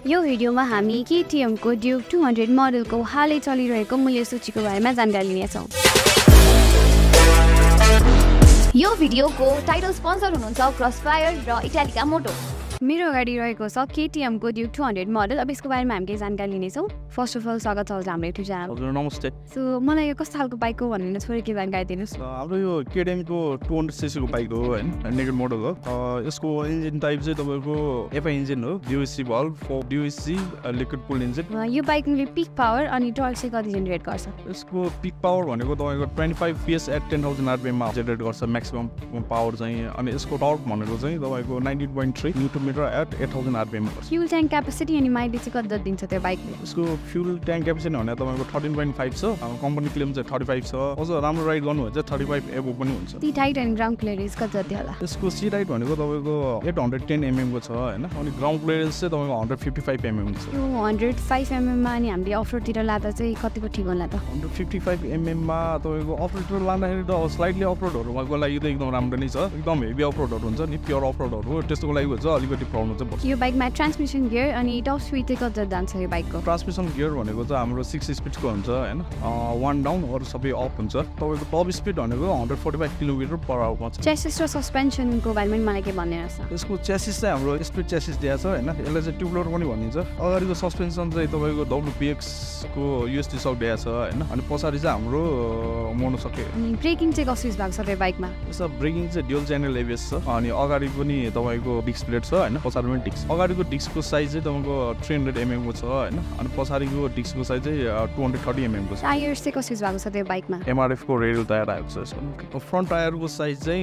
यो भिडियोमा हामी KTM को ड्युक 200 मोडलको हालै चलिरहेको मूल्य सूचीको बारेमा जानकारी लिनेछौँ। यो भिडियोको टाइटल स्पोन्सर हुनुहुन्छ क्रसफायर र इटालिका मोटो। मेरो अगाडि रहेको छ KTM को ड्युक 200 मोडल। अब यसको बारेमा हामी केही जानकारी लिनेछौँ। फर्स्ट अफ अल स्वागत छ हाम्रो युट्युब च्यानल। हजुर नमस्ते। सो मलाई यो कस्तो खालको बाइक हो भनेर थोरै के जानकारी दिनुस्। हाम्रो यो KTM को 200 cc को बाइक हो हैन, नेकेड मोडल हो। यसको इन्जिन टाइप चाहिँ तपाईको FI इन्जिन हो, DOC valve for DOC liquid cooled engine. यो बाइकले पिक पावर अनि टर्क चाहिँ कति जेनेरेट गर्छ? यसको पिक पावर भनेको तपाईको 25 PS at 10000 RPM मा जेनेरेट गर्छ म्याक्सिमम पावर चाहिँ। अनि यसको टर्क भनेको चाहिँ तपाईको 19.3 न्युटन मिटर at 8000 RPM गर्छ। फ्युल ट्याङ्क क्यापेसिटी अनि माइलेज चाहिँ कति दिन्छ त्यो बाइकले? यसको फ्युल ट्याङ्क क्यापेसिटी भने तपाईको 13.5 छ, कम्पनी क्लेम चाहिँ 35 छ। अझ राम्रो राइड गर्नु भने चाहिँ 35 एबो पनि हुन्छ। सीट हाइट अनि ग्राउन्ड क्लियरेन्स कति जति होला? यसको सीट हाइट भनेको तपाईको 810 mm को छ हैन, अनि ग्राउन्ड क्लियरेन्स चाहिँ तपाईको 155 mm छ। यो 105 mm मा अनि हामीले अफरोडतिर लादा चाहिँ कतिको ठीक होला त? 155 mm मा तपाईको अफरोडतिर लाँदाखेरि त स्लाइटली अफरोडहरुको लागि त एकदम राम्रो नै छ। एकदम हेभी अफरोडहरु हुन्छ नि, प्योर अफरोडहरु त्यसको लागि चाहिँ अलिकति प्रब्लम चाहिँ पर्छ। यो बाइकमा ट्रान्समिसन गियर अनि टप स्पिड चाहिँ कति जान्छ यो बाइकको? ट्रान्समिसन गियर भनेको चाहिँ हाम्रो 6 स्पिडको हुन्छ हैन, 1 डाउन अरु सबै अप हुन्छ। तपाईको टप स्पिड भनेको 145 km/h हुन्छ। चेसिस र सस्पेन्सनको बारेमा मलाई के भन्नुहुन्छ? यसको चेसिस चाहिँ हाम्रो स्पिड चेसिस दिएको छ हैन, यसलाई चाहिँ ट्युबलर पनि भनिन्छ। अगाडिको सस्पेन्सन चाहिँ तपाईको WPX को USD सक दिएको छ हैन, अनि पछाडी चाहिँ हाम्रो मोनोसक। अनि ब्रेकिङ चाहिँ कसरी भएको छ त्यो बाइकमा? यसको ब्रेकिङ चाहिँ ड्युअल च्यानल ABS छ, अनि अगाडि पनि तपाईको डिस्क प्लेट छ हैन, पछाडी पनि डिस्क। अगाडिको डिस्कको साइज चाहिँ तपाईको 300 mm को छ हैन, अनि पछाडीको डिस्कको साइज चाहिँ 230 mm को छ। टायर्स चाहिँ कसरी भएको छ त्यो बाइकमा? MRF को रेडियल टायर आएको छ यसको। फ्रन्ट टायरको साइज चाहिँ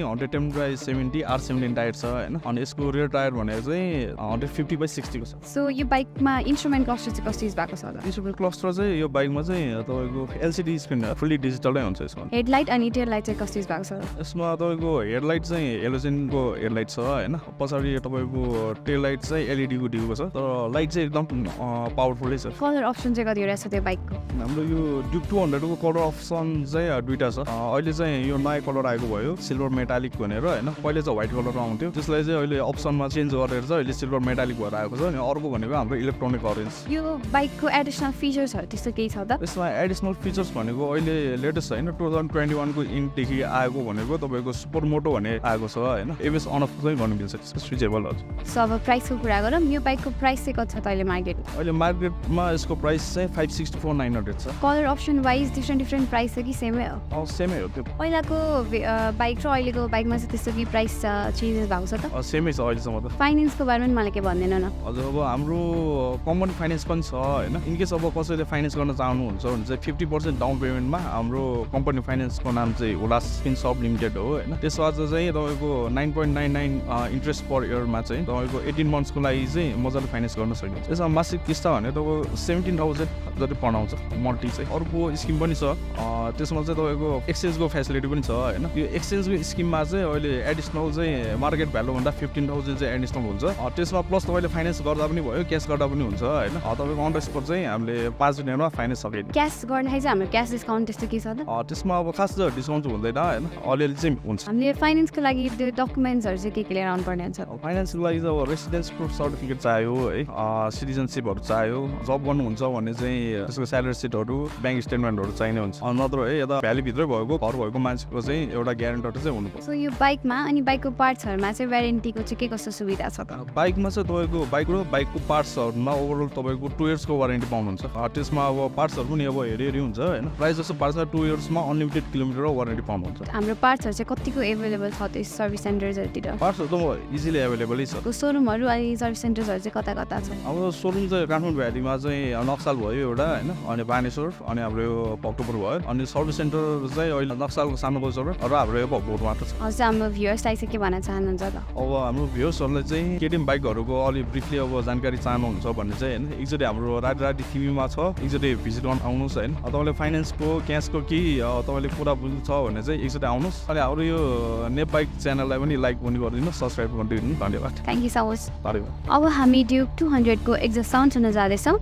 110/70 R17 टायर छ हैन, अनि यसको रियर टायर भनेको चाहिँ 150/60 को छ। सो यो बाइकमा इन्स्ट्रुमेन्ट क्लस्टर चाहिँ कसरी भएको छ? इन्स्ट्रुमेन्ट क्लस्टर चाहिँ यो बाइकमा चाहिँ तपाईको LCD स्क्रिन फुल्ली डिजिटलै हुन्छ यसमा। हेडलाइट अनि टेल लाइट चाहिँ कसरी भएको छ? यसमा तपाईको हेडलाइट चाहिँ हेलोजेनको हेडलाइट छ हैन, पछाडी तपाईको टेल लाइट चाहिँ LED को दिएको छ, तर लाइट चाहिँ एकदम पावरफुलै छ। कलर अप्सन चाहिँ कति रहेछ त्यो बाइकको? हाम्रो यो ड्युक 200 को कलर अप्सन चाहिँ दुईटा छ। अहिले चाहिँ यो नयाँ कलर आएको भयो सिल्भर मेटालिक भनेर हैन, पहिले चाहिँ व्हाइट कलर आउँथ्यो, त्यसलाई चाहिँ अहिले अप्सनमा चेन्ज गरेर चाहिँ अहिले सिल्भर मेटालिक भएर आएको छ। अनि अर्को भनेको हाम्रो इलेक्ट्रोनिक अरेन्ज। यो बाइकको एडिसनल फिचर्सहरु त्यस्तो केही छ त? यसमा एडिसनल फिचर्स भनेको अहिले लेटेस्ट हैन, 2021 को इन्कदेखि आएको भनेको तपाईको सुपर मोटो भन्ने आएको छ हैन, ABS अन अफ चाहिँ गर्नु मिल्छ, स्विचेबल हो। सो अब प्राइसको कुरा गरौँ, यो बाइकको प्राइस चाहिँ कति छ त अहिले मार्केट? अहिले मार्केटमा यसको प्राइस चाहिँ 564,900 छ। Colour option wise different price छ कि सेमै हो? सेमै हो। त्यो पहिलाको बाइक र अहिलेको बाइकमा चाहिँ त्यस्तो कि प्राइस चेन्जेस भएको छ त? सेमै छ अहिलेसम्म त। फाइनेन्सको बारेमा पनि मलाई के भन्दैन न? हजुर, अब हाम्रो कम्पनी फाइनेन्स पनि छ हैन, इनकेस अब कसैले फाइनेन्स गर्न चाहनुहुन्छ भने चाहिँ 50% डाउन पेमेन्टमा हाम्रो कम्पनी फाइनेन्सको नाम चाहिँ उलास स्पिन सप लिमिटेड हो हैन। त्यसबाट चाहिँ तपाईको 9.99 इन्ट्रेस्ट पर इयरमा चाहिँ तपाईको 18 मन्थ्सको लागि चाहिँ मजाले फाइनेन्स गर्न सकिन्छ। यसमा मासिक किस्त भने तपाईको 17,000 जति पर्नुहुन्छ मन्थली चाहिँ। अर्को स्किम पनि छ, त्यसमा चाहिँ तपाईको एक्सचेन्जको फेसिलिटी पनि छ हैन। यो एक्सचेन्जको स्किममा चाहिँ अहिले एडिसनल चाहिँ मार्केट भ्यालु भन्दा 15,000 चाहिँ एडिसनल हुन्छ। त्यसमा प्लस तपाईले फाइनेन्स गर्दा पनि भयो, क्यास गर्दा पनि हुन्छ हैन। तपाईको अन द स्पट चाहिँ हामीले 5 दिनमा फाइनेन्स सकिन्छ। क्यास गर्दाखेरि चाहिँ हाम्रो क्यास डिस्काउन्ट त्यस्तो के छ त? त्यसमा अब खास डिस्काउन्ट हुँदैन हैन, अलिअलि चाहिँ हुन्छ। हामीले फाइनेन्सको लागि त्यो डकुमेन्ट्सहरु चाहिँ के लिएर आउनु पर्ने हुन्छ? फाइनेन्सको लागि चाहिँ अब रेसिडेन्स प्रुफ सर्टिफिकेट चाहियो है, सिटिजनशिपहरु चाहियो, जब गर्नुहुन्छ भने चाहिँ त्यसको स्यालेरी सिटहरु, ब्याङ्क स्टेटमेन्टहरु चाहिने हुन्छ। नत्र है यता भ्याली भित्रै भएको घर भएको मान्छेको चाहिँ एउटा ग्यारेन्टर चाहिँ हुनुपर्छ। सो यो बाइकमा अनि बाइकको पार्ट्सहरुमा चाहिँ वारेन्टीको चाहिँ के कस्तो सुविधा छ त? बाइकमा चाहिँ तपाईको बाइक र बाइकको पार्ट्सहरुमा ओभरअल तपाईको 2 इयर्सको वारेन्टी पाउनुहुन्छ। त्यसमा अब पार्ट्सहरु पनि अब हेरी हुन्छ हैन, प्राइस जस्तो पार्ट्समा 2 इयर्समा अनलिमिटेड किलोमिटर वारेन्टी पाउनुहुन्छ। हाम्रो पार्ट्सहरु चाहिँ कतिको अवेलेबल छ त्यो सर्भिस सेन्टर्सहरुतिर? पार्ट्सहरु त इजिली अवेलेबलै छ। सोरुमहरु अनि सर्भिस सेन्टर्सहरु चाहिँ कता कता छ? अब सोरुम चाहिँ काठमाडौँ भ्यालीमा चाहिँ नक्साल भयो एउटा हैन, अनि बानेश्वर, अनि हाम्रो यो भक्तपुर भयो, अनि सर्भिस सेन्टर चाहिँ अहिले नक्सालको सानो बजार र हाम्रो यो भक्तपुर मात्र छ। हजुर, हाम्रो भ्युअर्सलाई चाहिँ के भन्न चाहनुहुन्छ त? अब हाम्रो भ्युअर्सहरुलाई चाहिँ KTM बाइकहरुको अलि ब्रिफली अब जानकारी चाहनुहुन्छ भने चाहिँ हैन, एकचोटि हाम्रो राडी टिभीमा छ, एकचोटि भिजिट गर्न आउनुस् हैन। तपाईले फाइनेन्सको क्याशको कि तपाईले पुरा बुझ्नु छ भने चाहिँ एकचोटि आउनुस्। अनि हाम्रो यो नेपबाइक च्यानललाई पनि लाइक पनि गरिदिनु, सब्स्क्राइब गरिदिनु। धन्यवाद। Thank you so much. धन्यवाद। अब हामी ड्युक 200 को एक्जस्ट साउन्ड सुन्न जाँदैछौँ।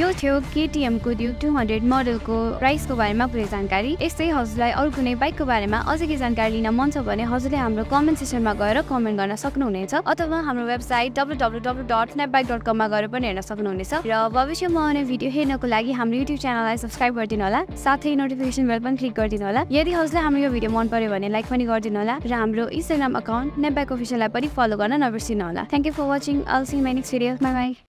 यो थियो KTM को ड्युक 200 मोडलको प्राइसको बारेमा पुरै जानकारी। यस्तै हजुरलाई अरू कुनै बाइकको बारेमा अझै केही जानकारी लिन मन छ भने हजुरले हाम्रो कमेन्ट सेक्सनमा गएर कमेन्ट गर्न सक्नुहुनेछ अथवा हाम्रो वेबसाइट www.nepbike.com मा गएर पनि हेर्न सक्नुहुनेछ। र भविष्यमा आउने भिडियो हेर्नको लागि हाम्रो YouTube च्यानललाई सब्स्क्राइब गरिदिनु होला, साथै नोटिफिकेसन बेल पनि क्लिक गरिदिनु होला। यदि हजुरलाई हाम्रो यो भिडियो मन पर्यो भने लाइक पनि गरिदिनु होला र हाम्रो Instagram अकाउन्ट Nepbike official लाई पनि फलो गर्न नबिर्सिनु होला। Thank you for watching. I'll see you in my next video. Bye bye.